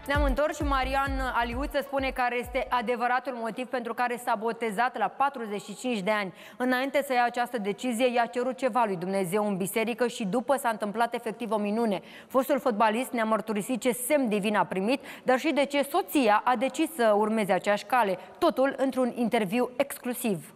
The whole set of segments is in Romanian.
Ne-am întors și Marian Aliuță spune care este adevăratul motiv pentru care s-a botezat la 45 de ani. Înainte să ia această decizie, i-a cerut ceva lui Dumnezeu în biserică și după s-a întâmplat efectiv o minune. Fostul fotbalist ne-a mărturisit ce semn divin a primit, dar și de ce soția a decis să urmeze aceeași cale. Totul într-un interviu exclusiv.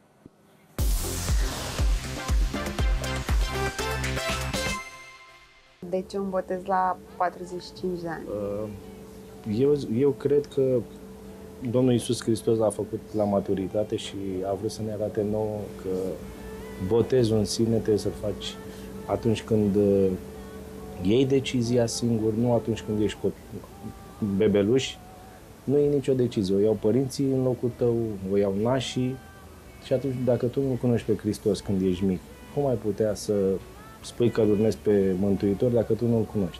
De ce un botez la 45 de ani? Eu cred că Domnul Iisus Hristos a făcut la maturitate și a vrut să ne arate nouă că botezul în sine trebuie să faci atunci când iei decizia singur, nu atunci când ești bebeluș. Nu e nicio decizie. O iau părinții în locul tău, o iau nașii și atunci dacă tu nu cunoști pe Hristos când ești mic, cum ai putea să spui că îl urmezi pe Mântuitor dacă tu nu-L cunoști?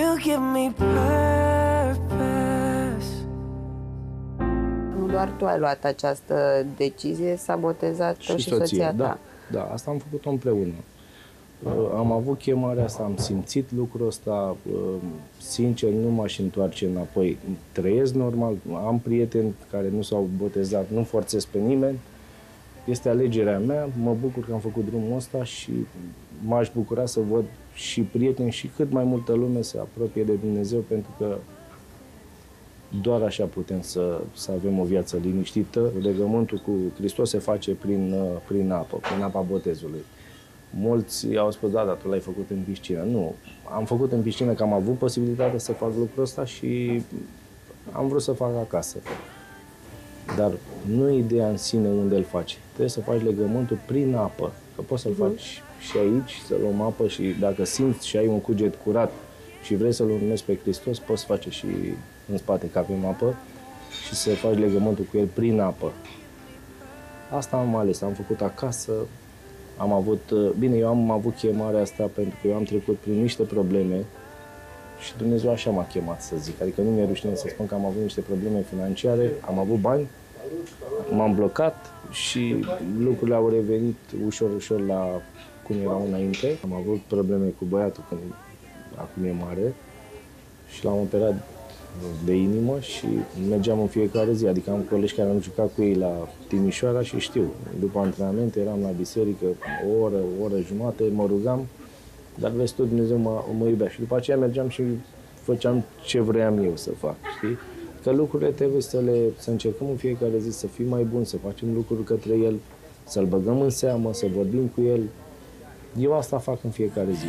Nu doar tu ai luat această decizie, s-a botezat și soția ta. Da, asta am făcut-o împreună. Am avut chemarea asta, am simțit lucrul ăsta, sincer, nu m-aș întoarce înapoi. Trăiesc normal, am prieteni care nu s-au botezat, nu forțez pe nimeni. Este alegerea mea, mă bucur că am făcut drumul ăsta și m-aș bucura să văd și prieteni și cât mai multă lume se apropie de Dumnezeu, pentru că doar așa putem să avem o viață liniștită. Legământul cu Hristos se face prin apă, prin apa botezului. Mulți au spus, da, dar tu l-ai făcut în piscină. Nu, am făcut în piscină că am avut posibilitatea să fac lucrul ăsta și am vrut să fac acasă. Dar nu ideea în sine unde îl faci. Trebuie să faci legământul prin apă. Că poți să-l faci și aici, să luăm apă și dacă simți și ai un cuget curat și vrei să-L urmezi pe Hristos, poți face și în spate că avem apă și să faci legământul cu El prin apă. Asta am ales, am făcut acasă, am avut... Bine, eu am avut chemarea asta pentru că eu am trecut prin niște probleme și Dumnezeu așa m-a chemat, să zic. Adică nu mi-e rușine să spun că am avut niște probleme financiare, am avut bani, m-am blocat și lucrurile au revenit ușor, ușor la cum erau înainte. Am avut probleme cu băiatul când acum e mare și l-am operat de inimă și mergeam în fiecare zi. Adică am colegi care am jucat cu ei la Timișoara și știu. După antrenamente eram la biserică o oră jumate, mă rugam, dar vezi tot, Dumnezeu mă iubea. Și după aceea mergeam și făceam ce vreau eu să fac, știi? Că lucrurile trebuie să încercăm în fiecare zi să fim mai buni, să facem lucruri către El, să-L băgăm în seamă, să vorbim cu El. Eu asta fac în fiecare zi.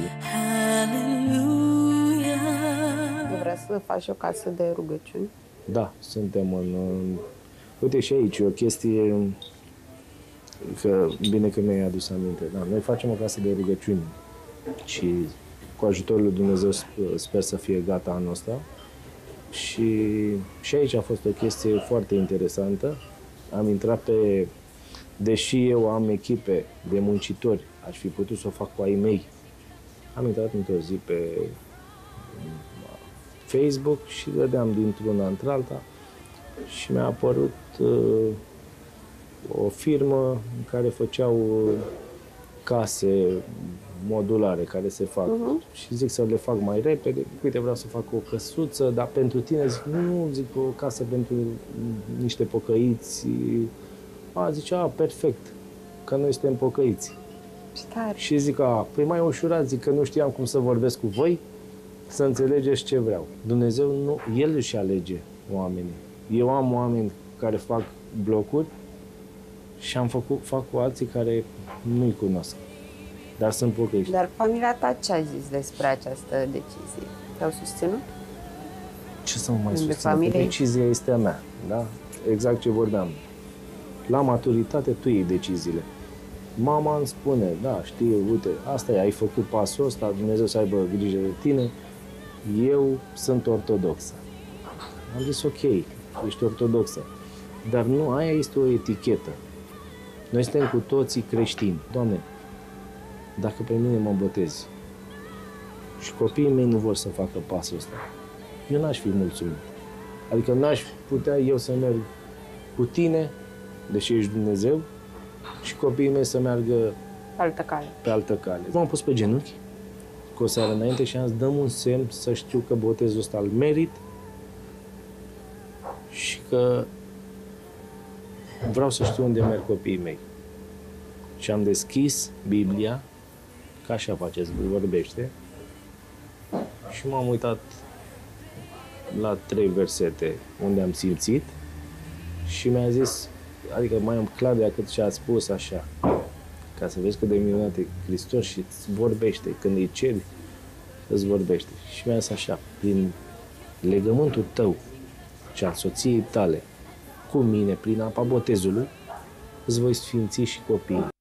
Vrea să faci o casă de rugăciuni? Da, suntem în... Uite și aici, o chestie... Că bine că mi-ai adus aminte. Da, noi facem o casă de rugăciuni și cu ajutorul lui Dumnezeu sper să fie gata anul ăsta. Și aici a fost o chestie foarte interesantă. Am intrat pe... Deși eu am echipe de muncitori, aș fi putut să o fac cu ai mei. Am intrat într-o zi pe Facebook și vedeam dintr-una într-alta și mi-a apărut o firmă în care făceau case modulare care se fac. Și zic să le fac mai repede. Uite, vreau să fac o căsuță, dar pentru tine zic, nu, zic, o casă pentru niște pocăiți. Zice, perfect, că noi suntem pocăiți. Și zic, păi mai ușurat, zic că nu știam cum să vorbesc cu voi, să înțelegeți ce vreau. Dumnezeu, nu, El își alege oamenii. Eu am oameni care fac blocuri și fac cu alții care nu-i cunosc, dar sunt pocăiți. Dar familia ta ce a zis despre această decizie? Te-au susținut? Ce să mă mai susțin? Decizia este a mea, da? Exact ce vorbeam. La maturitate tu iei deciziile. Mama îmi spune, da, știi, uite, asta e, ai făcut pasul ăsta, Dumnezeu să aibă grijă de tine. Eu sunt ortodoxă. Am zis, ok, ești ortodoxă. Dar nu, aia este o etichetă. Noi suntem cu toții creștini. Doamne, dacă pe mine mă botezi și copiii mei nu vor să facă pasul ăsta, eu n-aș fi mulțumit. Adică n-aș putea eu să merg cu tine, deși ești Dumnezeu, și copiii mei să meargă pe altă cale. M-am pus pe genunchi cu o seară înainte și am zis, dăm un semn să știu că botezul ăsta îl merit și că vreau să știu unde merg copiii mei. Și am deschis Biblia, ca așa faceți, vorbește, și m-am uitat la 3 versete unde am simțit și mi-a zis, adică mai am clar decât ce a spus așa, ca să vezi cât de minunat e Hristos și îți vorbește, când îi ceri, îți vorbește. Și mi-a zis așa, prin legământul tău și al soției tale cu mine, prin apa botezului, îți voi sfinți și copiii.